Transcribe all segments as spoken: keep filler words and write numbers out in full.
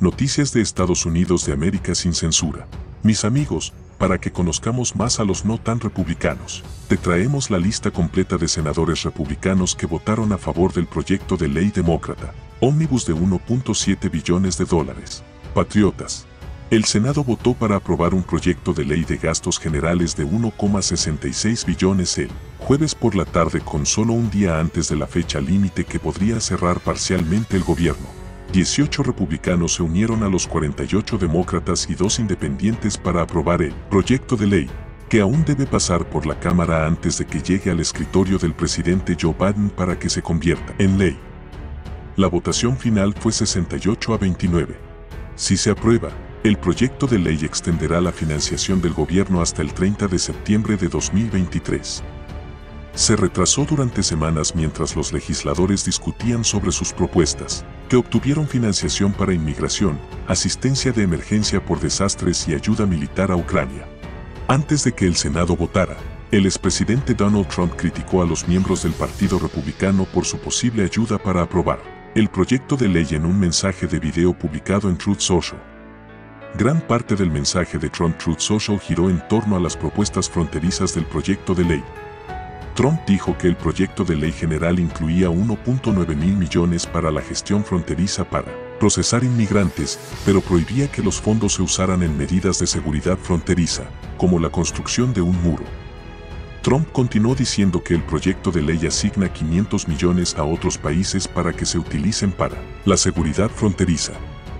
Noticias de Estados Unidos de América sin censura. Mis amigos, para que conozcamos más a los no tan republicanos, te traemos la lista completa de senadores republicanos que votaron a favor del proyecto de ley demócrata, ómnibus de uno punto siete billones de dólares. Patriotas. El Senado votó para aprobar un proyecto de ley de gastos generales de uno coma sesenta y seis billones el jueves por la tarde, con solo un día antes de la fecha límite que podría cerrar parcialmente el gobierno. dieciocho republicanos se unieron a los cuarenta y ocho demócratas y dos independientes para aprobar el proyecto de ley, que aún debe pasar por la Cámara antes de que llegue al escritorio del presidente Joe Biden para que se convierta en ley. La votación final fue sesenta y ocho a veintinueve. Si se aprueba, el proyecto de ley extenderá la financiación del gobierno hasta el treinta de septiembre de dos mil veintitrés. Se retrasó durante semanas mientras los legisladores discutían sobre sus propuestas, que obtuvieron financiación para inmigración, asistencia de emergencia por desastres y ayuda militar a Ucrania. Antes de que el Senado votara, el expresidente Donald Trump criticó a los miembros del Partido Republicano por su posible ayuda para aprobar el proyecto de ley en un mensaje de video publicado en Truth Social. Gran parte del mensaje de Trump Truth Social giró en torno a las propuestas fronterizas del proyecto de ley. Trump dijo que el proyecto de ley general incluía uno punto nueve mil millones para la gestión fronteriza para procesar inmigrantes, pero prohibía que los fondos se usaran en medidas de seguridad fronteriza, como la construcción de un muro. Trump continuó diciendo que el proyecto de ley asigna quinientos millones a otros países para que se utilicen para la seguridad fronteriza.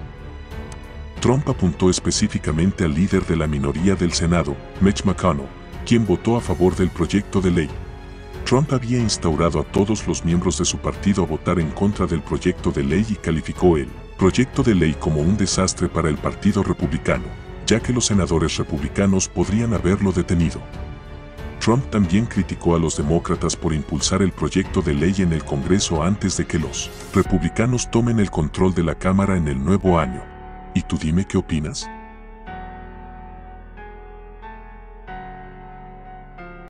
Trump apuntó específicamente al líder de la minoría del Senado, Mitch McConnell, quien votó a favor del proyecto de ley. Trump había instaurado a todos los miembros de su partido a votar en contra del proyecto de ley y calificó el proyecto de ley como un desastre para el Partido Republicano, ya que los senadores republicanos podrían haberlo detenido. Trump también criticó a los demócratas por impulsar el proyecto de ley en el Congreso antes de que los republicanos tomen el control de la Cámara en el nuevo año. ¿Y tú dime qué opinas?